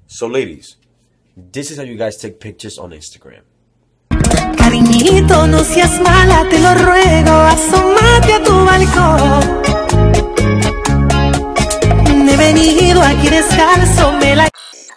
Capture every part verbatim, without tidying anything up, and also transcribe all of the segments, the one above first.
So ladies, this is how you guys take pictures on Instagram. Cariñito, no seas mala, te lo ruego, asómate a tu balcón. He venido aquí descalzo, me la...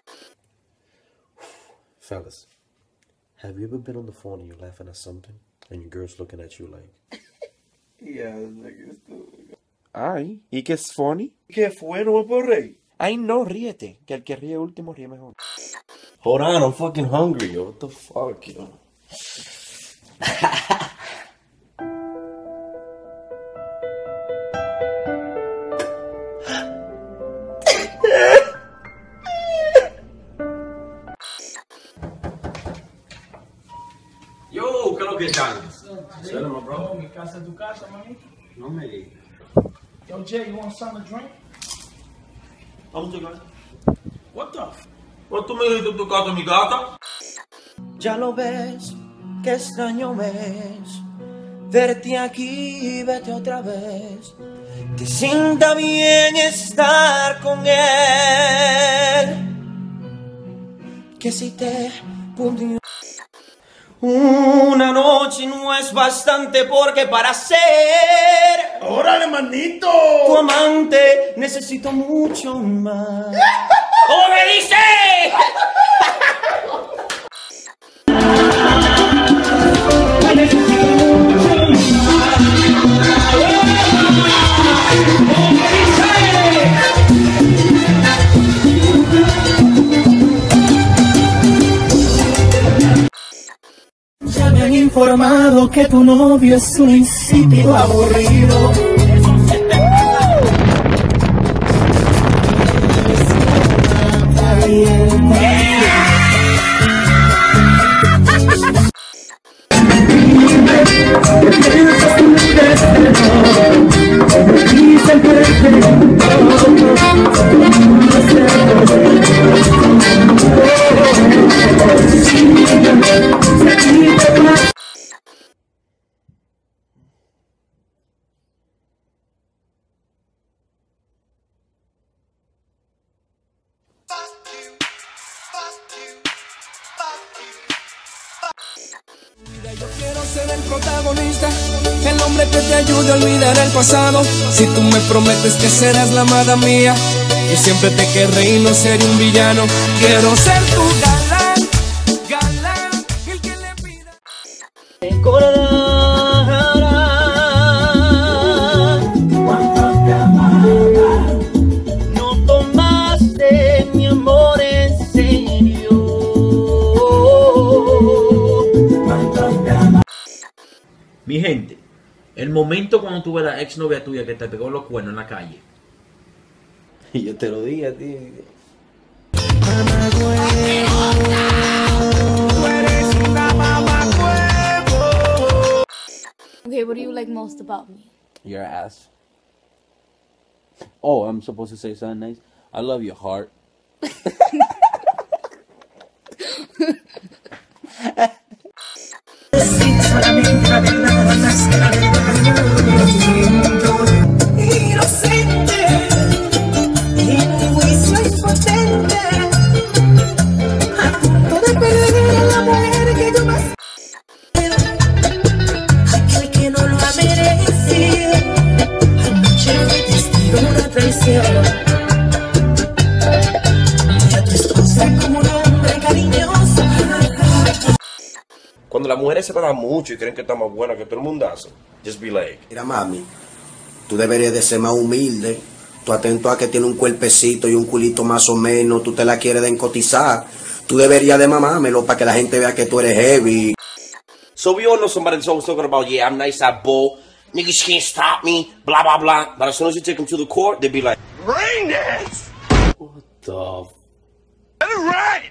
Fellas, have you ever been on the phone and you're laughing at something and your girl's looking at you like... Yeah, nigga, stupid. Ay, ¿y qué es funny? ¿Qué fue? No me puedo reír. Ay, no, ríete, que el que ríe último ríe mejor. Hold on, I'm fucking hungry, yo. What the fuck, yo? Yo, ¿qué es lo que están? Salama, bro. Mi casa es tu casa, manito. No me digas. Yo, Jay, you want something to drink? Vamos a llegar. What the f? ¿Pues tú me dijiste tu casa, mi gata? Ya lo ves, qué extraño ves, verte aquí, vete otra vez. Te sienta bien estar con él. Que si te punto una noche no es bastante, porque para ser ¡Órale, manito! tu amante necesito mucho más. ¿Cómo me dice? Ya me han informado que tu novio es un insípido aburrido. Yo quiero ser el protagonista, el hombre que te ayude a olvidar el pasado. Si tú me prometes que serás la amada mía, yo siempre te querré y no seré un villano. Quiero ser tu galán, galán, el que le pida. Recordarás cuánto te amaba, no tomaste mi amor en serio. Mi gente, el momento cuando tú ves a la ex novia tuya que te pegó los cuernos en la calle. Y yo te lo dije a ti. Okay, what do you like most about me? Your ass. Oh, I'm supposed to say something nice? I love your heart. Inocente, y mi juicio impotente, a punto de perder a la mujer que yo más quiero, aquel que no lo ha merecido, anoche fue testigo de una traición. Ya tú estás como un hombre cariñoso. Cuando las mujeres se paran mucho y creen que está más buena que todo el mundazo, just be like, mira, mami, tú deberías de ser más humilde. Tú atento a que tiene un cuerpecito y un culito más o menos, tú te la quieres de encotizar. Tú deberías de mamármelo para que la gente vea que tú eres heavy. so we all know somebody that's always talking about, yeah, I'm nice, I bull, niggas can't stop me, blah, blah, blah. But as soon as you take them to the court, they be like, Rain dance! what the f- Get it right!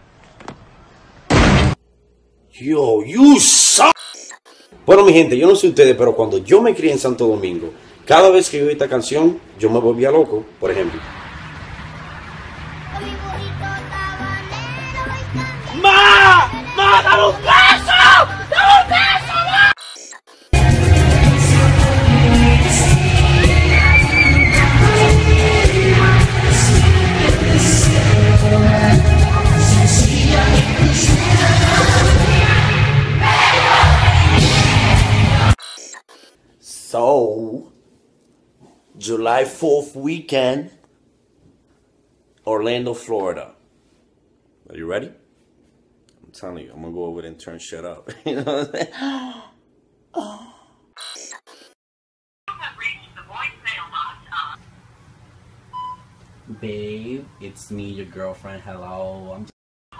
Yo, you suck. Bueno, mi gente, yo no sé ustedes, pero cuando yo me crié en Santo Domingo, cada vez que yo oí esta canción, yo me volvía loco, por ejemplo. ¡Ma! ¡Ma, dame un beso! ¡Dame un beso, ma! July fourth weekend, Orlando, Florida. Are you ready? I'm telling you, I'm gonna go over there and turn shit up. You know what I'm saying? Oh. Babe, it's me, your girlfriend. Hello. I'm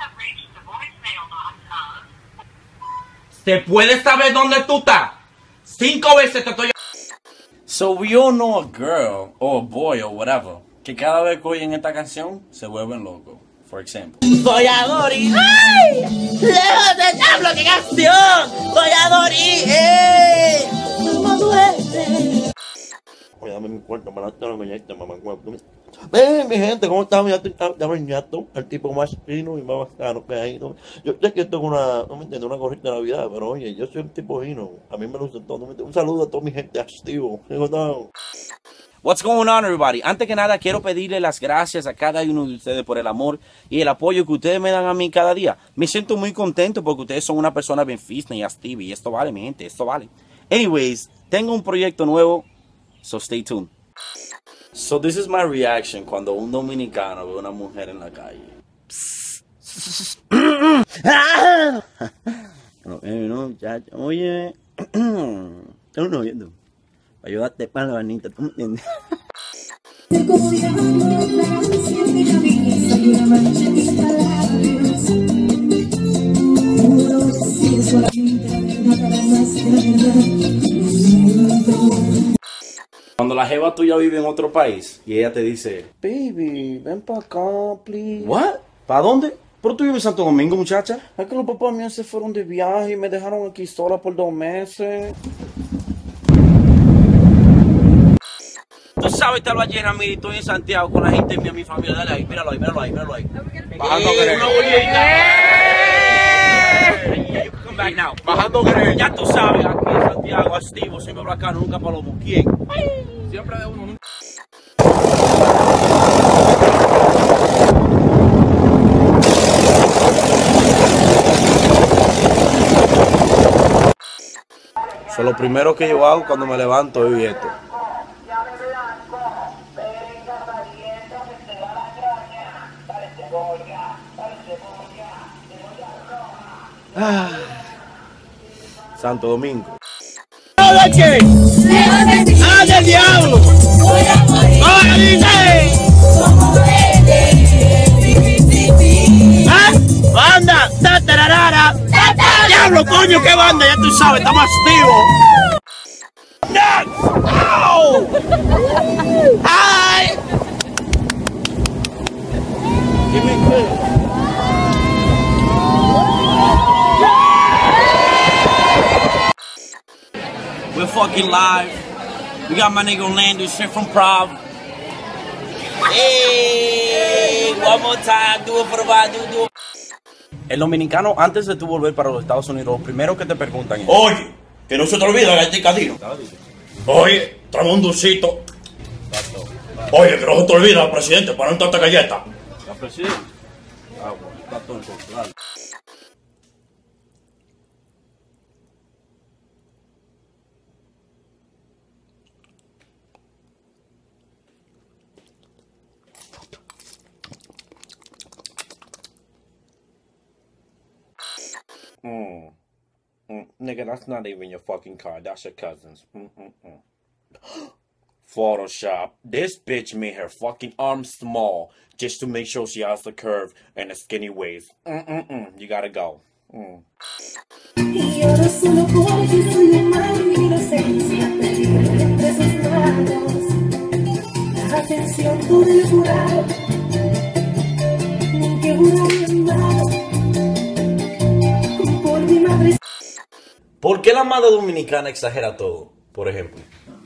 ¿Se puede saber dónde tú estás? Cinco veces te estoy... So we all know a girl, or a boy, or whatever, que cada vez que oyen esta canción, se vuelven locos. For example. Voy a morir. ¡Ay! ¡Lejos de diablo, qué canción! Voy a morir. ¡Eh! ¿Cómo duele? Oye, dame mi cuarto para no me ñato, mamá. Ven, mi gente, ¿cómo estamos? Ya estoy, ya me ñato, el tipo más fino y más bacano que hay, ¿no? Yo sé que esto es una, no me entiendo, una gorrita de Navidad, pero oye, yo soy un tipo fino. A mí me lo usan todo. ¿No me entiendes? Un saludo a toda mi gente activo. What's going on, everybody? Antes que nada, quiero pedirle las gracias a cada uno de ustedes por el amor y el apoyo que ustedes me dan a mí cada día. Me siento muy contento porque ustedes son una persona bien fitness y activa y esto vale, mi gente, esto vale. Anyways, tengo un proyecto nuevo, so stay tuned. So this is my reaction cuando un dominicano ve a una mujer en la calle. No, eh, no, ya, oye, tengo un novio, ayúdate para la vanita, ¿tú me entiendes? Cuando la jeva tuya vive en otro país y ella te dice, Baby, ven para acá, please. ¿what? ¿Para dónde? ¿Pero tú vives en Santo Domingo, muchacha? Es que los papás míos se fueron de viaje y me dejaron aquí sola por dos meses. Tú sabes, te lo ayer, mira, estoy en Santiago con la gente mía, mi familia, dale ahí, míralo ahí, míralo ahí, míralo ahí. Bajando una Come back now. Bajando Greña. Ya tú sabes, aquí en Santiago, activo, siempre bacano, nunca para los buquien. Siempre de uno. So, lo primero que yo hago cuando me levanto es esto. Ah. Santo Domingo. ¡Ah, del diablo! ¡Ah, dice! ¡Ah! ¡Banda! ¡Tatararara! ¡Diablo, coño, qué banda! Ya tú sabes, estamos activos. ¡No! ¡Ay! We're fucking live. We got my nigga Orlando shit from Prov. Hey, one more time, do it for the vibe, do, do. El dominicano, antes de tú volver para los Estados Unidos, lo primero que te preguntan es: Oye, que no se te olvide el ticadino. Oye, trae un dulcito. Oye, que no se te olvide, presidente, para no tanta galleta. ¿La presidente? Ah, bueno, está todo en control. Mm. Mm. Nigga, that's not even your fucking car. That's your cousin's. Mm-mm-mm. Photoshop. This bitch made her fucking arms small just to make sure she has the curve and a skinny waist. Mm-mm-mm. You gotta go. Mm. ¿Por qué la madre dominicana exagera todo? Por ejemplo.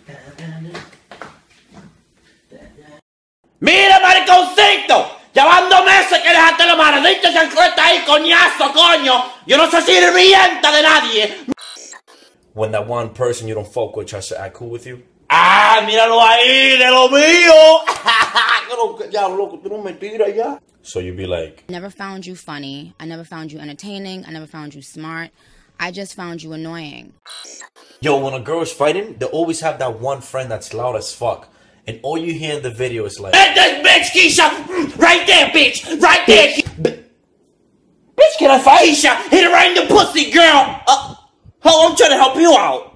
¡Mira, mariconcito! Llevan dos meses que dejaste la maldita chancleta ahí, coñazo, coño. Yo no soy sirvienta de nadie. When that one person you don't fuck with tries to act cool with you. ¡Ah, míralo ahí, de lo mío! Ya, loco, tú no me tiras ya. So you be like, I never found you funny. I never found you entertaining. I never found you smart. I just found you annoying. yo, when a girl is fighting, they always have that one friend that's loud as fuck. and all you hear in the video is like, Hit this bitch, Keisha! Mm, right there, bitch! Right there! Bitch, can I fight? Keisha, hit it right in the pussy, girl! Uh, oh, I'm trying to help you out.